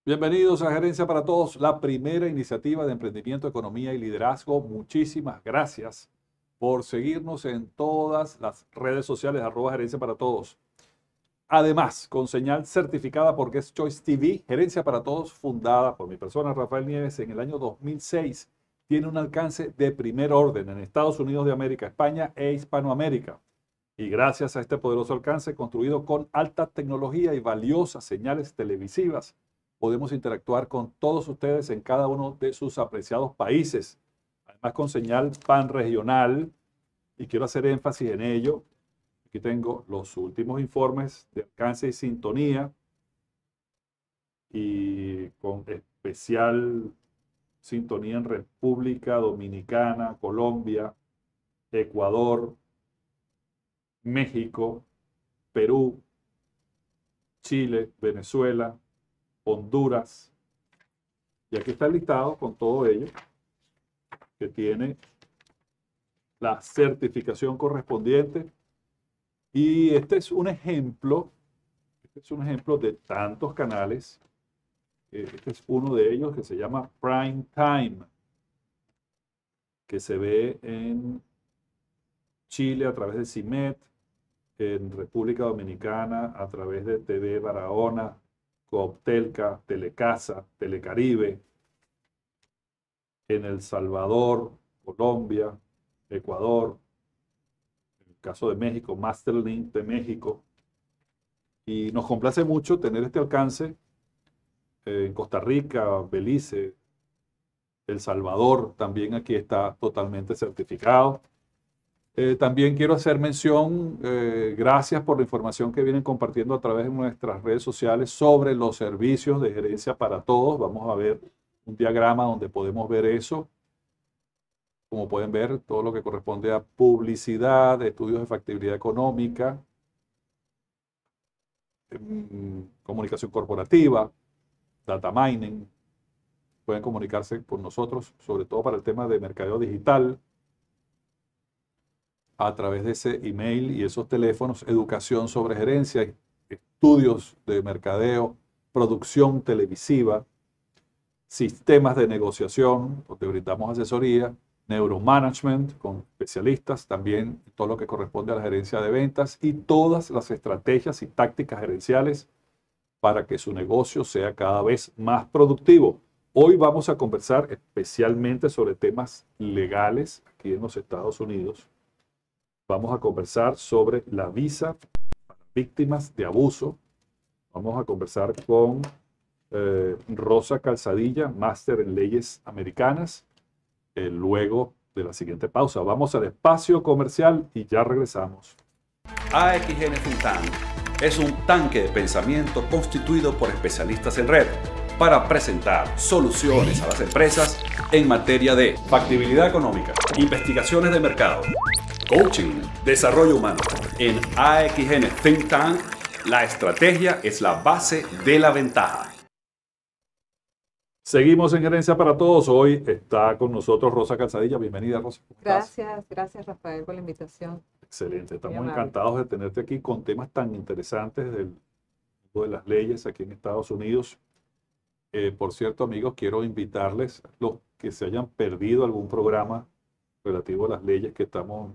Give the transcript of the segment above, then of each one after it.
Bienvenidos a Gerencia para Todos, la primera iniciativa de emprendimiento, economía y liderazgo. Muchísimas gracias por seguirnos en todas las redes sociales, @Gerencia para Todos. Además, con señal certificada por Guest Choice TV, Gerencia para Todos, fundada por mi persona, Rafael Nieves, en el año 2006, tiene un alcance de primer orden en Estados Unidos de América, España e Hispanoamérica. Y gracias a este poderoso alcance, construido con alta tecnología y valiosas señales televisivas, podemos interactuar con todos ustedes en cada uno de sus apreciados países. Además, con señal panregional, y quiero hacer énfasis en ello. Aquí tengo los últimos informes de alcance y sintonía, y con especial sintonía en República Dominicana, Colombia, Ecuador, México, Perú, Chile, Venezuela, Honduras. Y aquí está el listado con todo ello, que tiene la certificación correspondiente. Y este es un ejemplo de tantos canales. Este es uno de ellos, que se llama Prime Time, que se ve en Chile a través de CIMET, en República Dominicana a través de TV Barahona, Cooptelca, Telecasa, Telecaribe, en El Salvador, Colombia, Ecuador, en el caso de México, Masterlink de México. Y nos complace mucho tener este alcance en Costa Rica, Belice, El Salvador, también aquí está totalmente certificado. También quiero hacer mención, gracias por la información que vienen compartiendo a través de nuestras redes sociales sobre los servicios de Gerencia para Todos. Vamos a ver un diagrama donde podemos ver eso. Como pueden ver, todo lo que corresponde a publicidad, estudios de factibilidad económica, comunicación corporativa, data mining. Pueden comunicarse con nosotros, sobre todo para el tema de mercadeo digital, a través de ese email y esos teléfonos. Educación sobre gerencia, estudios de mercadeo, producción televisiva, sistemas de negociación, donde brindamos asesoría, neuromanagement con especialistas, también todo lo que corresponde a la gerencia de ventas y todas las estrategias y tácticas gerenciales para que su negocio sea cada vez más productivo. Hoy vamos a conversar especialmente sobre temas legales aquí en los Estados Unidos. Vamos a conversar sobre la visa para víctimas de abuso. Vamos a conversar con Rosa Calzadilla, máster en leyes americanas, luego de la siguiente pausa. Vamos al espacio comercial y ya regresamos. AXN Think Tank es un tanque de pensamiento constituido por especialistas en red para presentar soluciones a las empresas en materia de factibilidad económica, investigaciones de mercado, coaching, desarrollo humano. En AXN Think Tank, la estrategia es la base de la ventaja. Seguimos en Gerencia para Todos. Hoy está con nosotros Rosa Calzadilla. Bienvenida, Rosa. Gracias Rafael por la invitación. Excelente. Estamos Muy encantados de tenerte aquí con temas tan interesantes del mundo de las leyes aquí en Estados Unidos. Por cierto, amigos, quiero invitarles a los que se hayan perdido algún programa relativo a las leyes que estamos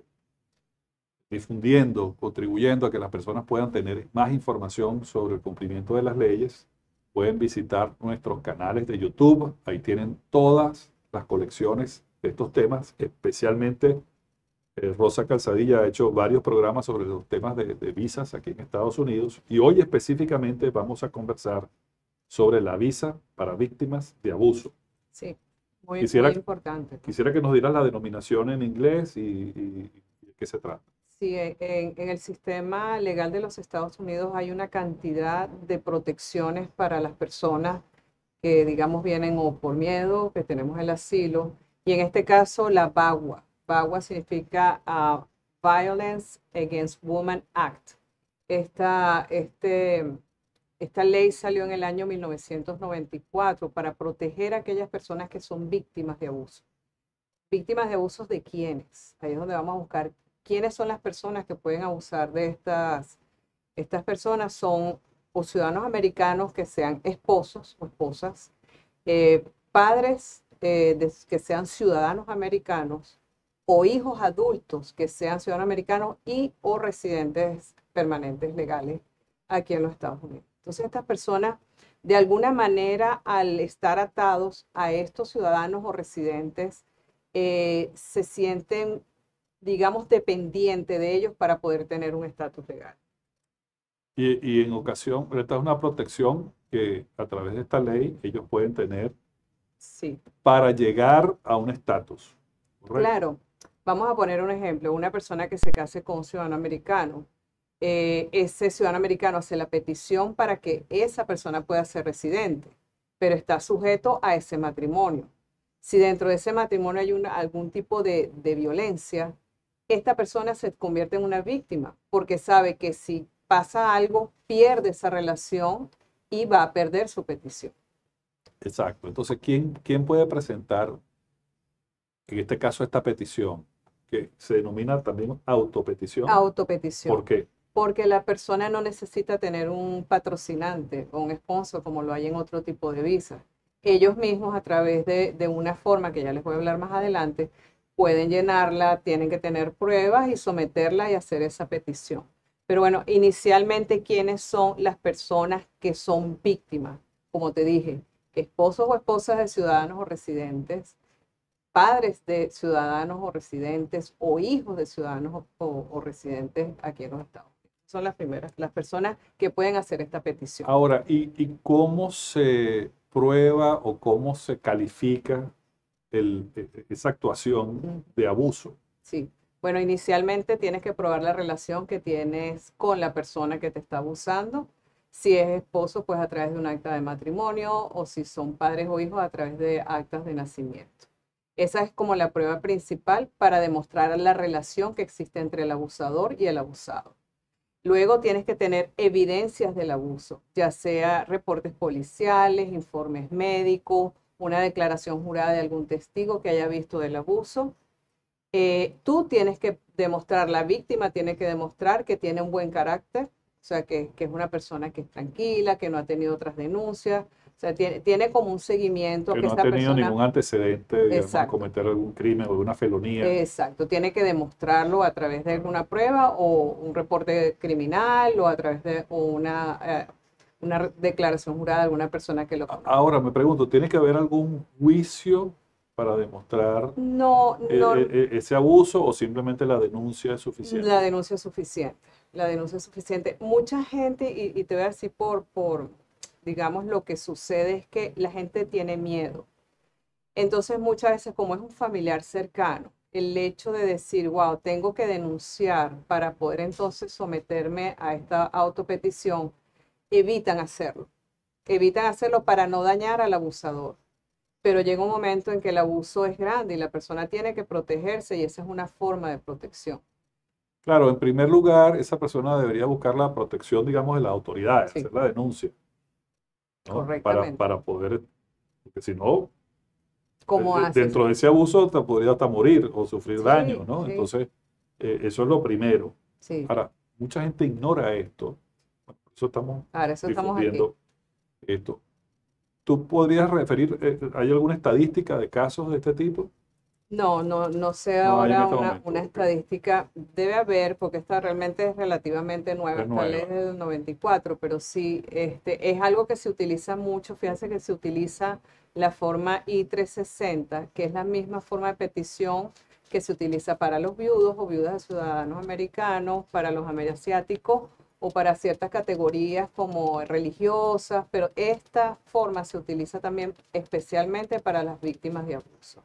difundiendo, contribuyendo a que las personas puedan tener más información sobre el cumplimiento de las leyes. Pueden visitar nuestros canales de YouTube. Ahí tienen todas las colecciones de estos temas. Especialmente Rosa Calzadilla ha hecho varios programas sobre los temas de visas aquí en Estados Unidos. Y hoy específicamente vamos a conversar sobre la visa para víctimas de abuso. Sí, muy importante. Quisiera que nos dieras la denominación en inglés y de qué se trata. Sí, en el sistema legal de los Estados Unidos hay una cantidad de protecciones para las personas que, digamos, vienen o por miedo, que tenemos el asilo, y en este caso la VAWA. VAWA significa Violence Against Women Act. Esta ley salió en el año 1994 para proteger a aquellas personas que son víctimas de abuso. ¿Víctimas de abusos de quiénes? Ahí es donde vamos a buscar quiénes son las personas que pueden abusar de estas personas. Son o ciudadanos americanos que sean esposos o esposas, padres que sean ciudadanos americanos o hijos adultos que sean ciudadanos americanos y o residentes permanentes legales aquí en los Estados Unidos. Entonces, estas personas, de alguna manera, al estar atados a estos ciudadanos o residentes, se sienten, digamos, dependientes de ellos para poder tener un estatus legal. Y en ocasión, esta es una protección que a través de esta ley ellos pueden tener Sí. para llegar a un estatus. ¿Correcto? Claro. Vamos a poner un ejemplo. Una persona que se case con un ciudadano americano, ese ciudadano americano hace la petición para que esa persona pueda ser residente, pero está sujeto a ese matrimonio. Si dentro de ese matrimonio hay algún tipo de violencia, esta persona se convierte en una víctima porque sabe que si pasa algo, pierde esa relación y va a perder su petición. Exacto. Entonces, ¿quién puede presentar, en este caso, esta petición, que se denomina también autopetición? Autopetición. ¿Por qué? Porque la persona no necesita tener un patrocinante o un sponsor como lo hay en otro tipo de visa. Ellos mismos, a través de una forma que ya les voy a hablar más adelante, pueden llenarla, tienen que tener pruebas y someterla y hacer esa petición. Pero bueno, inicialmente, ¿quiénes son las personas que son víctimas? Como te dije, esposos o esposas de ciudadanos o residentes, padres de ciudadanos o residentes o hijos de ciudadanos o residentes aquí en los Estados Unidos. Son las primeras, las personas que pueden hacer esta petición. Ahora, ¿y cómo se prueba o cómo se califica esa actuación de abuso? Sí. Bueno, inicialmente tienes que probar la relación que tienes con la persona que te está abusando. Si es esposo, pues a través de un acta de matrimonio, o si son padres o hijos, a través de actas de nacimiento. Esa es como la prueba principal para demostrar la relación que existe entre el abusador y el abusado. Luego tienes que tener evidencias del abuso, ya sea reportes policiales, informes médicos, una declaración jurada de algún testigo que haya visto del abuso. Tú tienes que demostrar, la víctima tiene que demostrar que tiene un buen carácter, o sea, que es una persona que es tranquila, que no ha tenido otras denuncias, o sea, tiene como un seguimiento. Que Que no ha esa tenido persona, ningún antecedente, digamos, de exacto, cometer algún crimen o alguna felonía. exacto, tiene que demostrarlo a través de alguna prueba o un reporte criminal o a través de una declaración jurada de alguna persona que lo conoce. Ahora me pregunto, ¿tiene que haber algún juicio para demostrar No, no, ese abuso o simplemente la denuncia es suficiente? la denuncia es suficiente. La denuncia es suficiente. Mucha gente, y te voy a decir digamos, lo que sucede es que la gente tiene miedo. Entonces, muchas veces, como es un familiar cercano, el hecho de decir, wow, tengo que denunciar para poder entonces someterme a esta autopetición, evitan hacerlo. Evitan hacerlo para no dañar al abusador. Pero llega un momento en que el abuso es grande y la persona tiene que protegerse y esa es una forma de protección. Claro, en primer lugar, esa persona debería buscar la protección, digamos, de las autoridades, Sí. hacer la denuncia, ¿no? Correctamente. Para poder, porque si no, ¿Cómo haces? dentro de ese abuso te podría hasta morir o sufrir Sí, daño, ¿no? sí. Entonces, eso es lo primero. Sí, Ahora, mucha gente ignora esto, por eso estamos ahora eso estamos aquí. difundiendo esto. ¿Tú podrías referir, hay alguna estadística de casos de este tipo? No sé No hay en ahora este una momento, ok. estadística, debe haber, porque esta realmente es relativamente nueva, Es esta ley nueva. es del 94, pero sí, es algo que se utiliza mucho, fíjense que se utiliza la forma I-360, que es la misma forma de petición que se utiliza para los viudos o viudas de ciudadanos americanos, para los asiáticos o para ciertas categorías como religiosas, pero esta forma se utiliza también especialmente para las víctimas de abuso.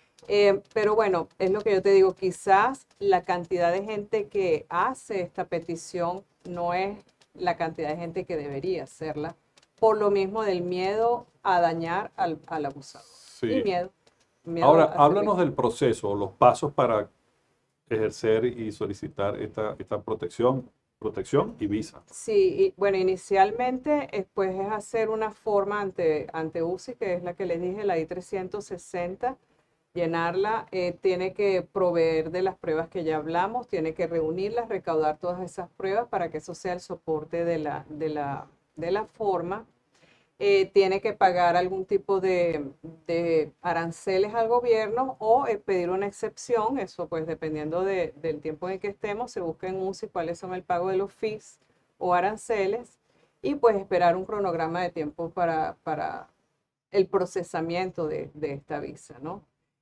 Pero bueno, es lo que yo te digo, quizás la cantidad de gente que hace esta petición no es la cantidad de gente que debería hacerla, por lo mismo del miedo a dañar al abusador. Sí. Y miedo Ahora, a ser háblanos víctima. del proceso, los pasos para ejercer y solicitar esta protección y visa. Sí, bueno, inicialmente pues es hacer una forma ante UCI, que es la que les dije, la I-360, llenarla, tiene que proveer de las pruebas que ya hablamos, tiene que reunirlas, recaudar todas esas pruebas para que eso sea el soporte de la de la forma, tiene que pagar algún tipo de aranceles al gobierno o pedir una excepción. Eso pues dependiendo del tiempo en el que estemos, se busca en UCI cuáles son el pago de los fees o aranceles y pues esperar un cronograma de tiempo para el procesamiento de esta visa, ¿no?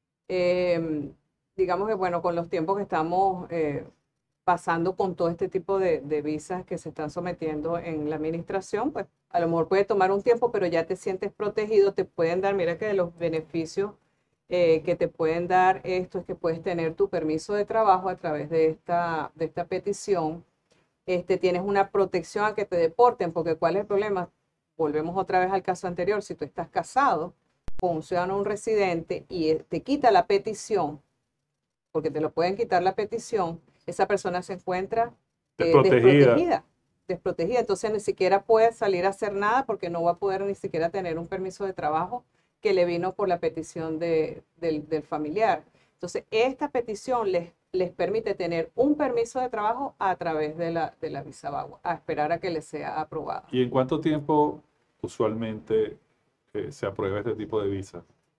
Digamos que bueno, con los tiempos que estamos pasando con todo este tipo de visas que se están sometiendo en la administración, pues a lo mejor puede tomar un tiempo, pero ya te sientes protegido, te pueden dar, mira que de los beneficios que te pueden dar esto es que puedes tener tu permiso de trabajo a través de esta petición. Tienes una protección a que te deporten, porque ¿cuál es el problema? Volvemos otra vez al caso anterior, si tú estás casado con un ciudadano o un residente y te quita la petición, porque te lo pueden quitar la petición, esa persona se encuentra desprotegida. Entonces ni siquiera puede salir a hacer nada porque no va a poder ni siquiera tener un permiso de trabajo que le vino por la petición del familiar. Entonces esta petición les permite tener un permiso de trabajo a través de la visa VAWA, a esperar a que les sea aprobada. ¿Y en cuánto tiempo usualmente se aprueba este tipo de visa?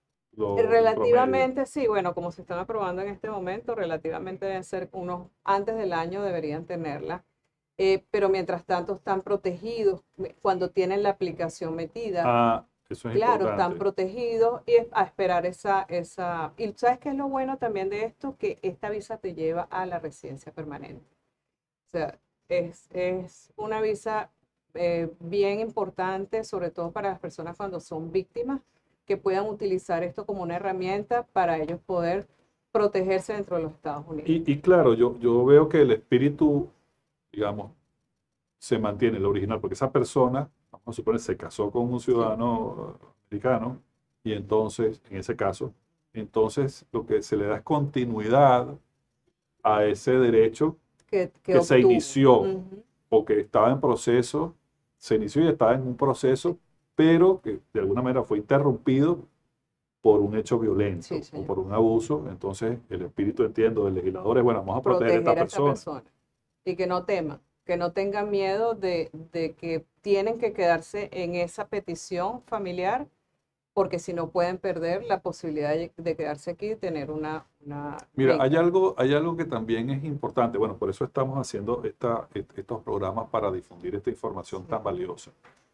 Relativamente, sí, bueno, como se están aprobando en este momento, relativamente deben ser antes del año deberían tenerla, pero mientras tanto están protegidos cuando tienen la aplicación metida. Ah, eso es claro, importante. están protegidos y a esperar esa. Y ¿sabes qué es lo bueno también de esto? Que esta visa te lleva a la residencia permanente. O sea, es una visa bien importante, sobre todo para las personas cuando son víctimas, que puedan utilizar esto como una herramienta para ellos poder protegerse dentro de los Estados Unidos. Y claro, yo veo que el espíritu, digamos, se mantiene, el original, porque esa persona, vamos a suponer, se casó con un ciudadano americano y entonces, en ese caso, entonces lo que se le da es continuidad a ese derecho que se inició o que estaba en proceso, se inició y estaba en un proceso, pero que de alguna manera fue interrumpido por un hecho violento o por un abuso. Entonces el espíritu, entiendo, del legislador es, bueno, vamos a proteger a esta persona. Y que no teman, que no tengan miedo de que tienen que quedarse en esa petición familiar, porque si no pueden perder la posibilidad de quedarse aquí y tener una Mira, hay algo que también es importante. Bueno, por eso estamos haciendo estos programas para difundir esta información tan valiosa.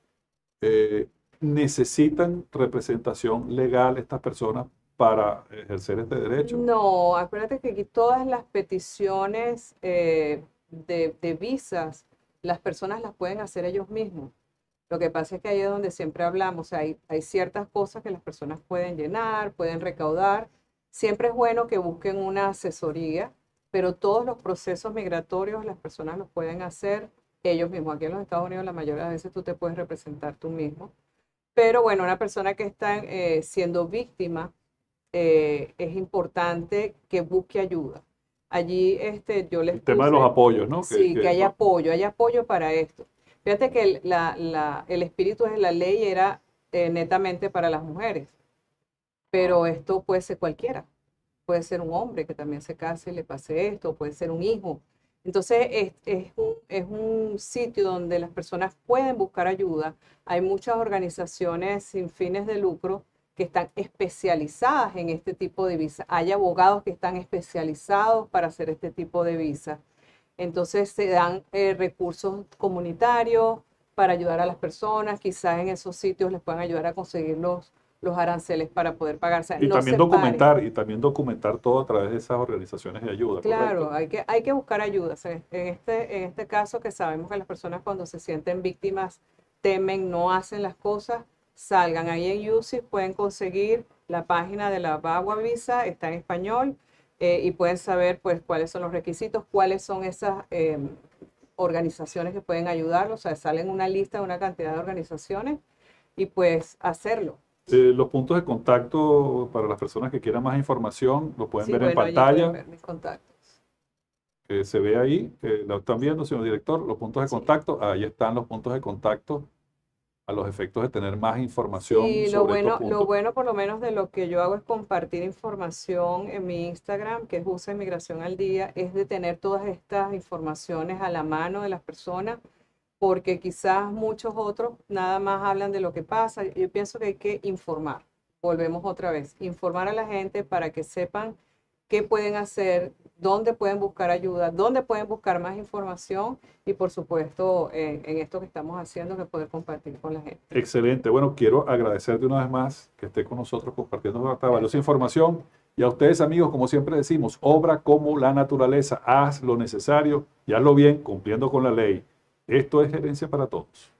¿Necesitan representación legal estas personas para ejercer este derecho? No, acuérdate que aquí todas las peticiones de visas, las personas las pueden hacer ellos mismos. Lo que pasa es que ahí es donde siempre hablamos, hay ciertas cosas que las personas pueden llenar, pueden recaudar. Siempre es bueno que busquen una asesoría, pero todos los procesos migratorios las personas los pueden hacer ellos mismos. Aquí en los Estados Unidos la mayoría de veces tú te puedes representar tú mismo. Pero bueno, una persona que está siendo víctima, es importante que busque ayuda. Allí yo les El tema de los apoyos, ¿no? Sí, que hay apoyo para esto. Fíjate que el espíritu de la ley era netamente para las mujeres, pero esto puede ser cualquiera. Puede ser un hombre que también se case y le pase esto, puede ser un hijo. Entonces es un sitio donde las personas pueden buscar ayuda. Hay muchas organizaciones sin fines de lucro que están especializadas en este tipo de visa. Hay abogados que están especializados para hacer este tipo de visa. Entonces se dan recursos comunitarios para ayudar a las personas. Quizás en esos sitios les puedan ayudar a conseguir los aranceles para poder pagarse. Y también documentar todo a través de esas organizaciones de ayuda. Claro, hay que buscar ayuda. En este caso, que sabemos que las personas cuando se sienten víctimas temen, no hacen las cosas, salgan. Ahí en UCI pueden conseguir la página de la VAWA Visa, está en español, y pueden saber pues cuáles son los requisitos, cuáles son esas organizaciones que pueden ayudarlos. O sea, salen una lista de una cantidad de organizaciones y pues hacerlo. Los puntos de contacto para las personas que quieran más información, lo pueden ver en pantalla. Pueden ver mis contactos. Que se ve ahí, que lo están viendo, señor director, los puntos de contacto. Ahí están los puntos de contacto a los efectos de tener más información sobre estos puntos. Lo bueno por lo menos de lo que yo hago es compartir información en mi Instagram, que es USA Inmigración al Día, es de tener todas estas informaciones a la mano de las personas porque quizás muchos otros nada más hablan de lo que pasa. Yo pienso que hay que informar. Volvemos otra vez, informar a la gente para que sepan qué pueden hacer, dónde pueden buscar ayuda, dónde pueden buscar más información y por supuesto en esto que estamos haciendo que poder compartir con la gente. Excelente. Bueno, quiero agradecerte una vez más que esté con nosotros compartiendo esta valiosa información. Y a ustedes, amigos, como siempre decimos, obra como la naturaleza. Haz lo necesario y hazlo bien, cumpliendo con la ley. Esto es Gerencia para Todos.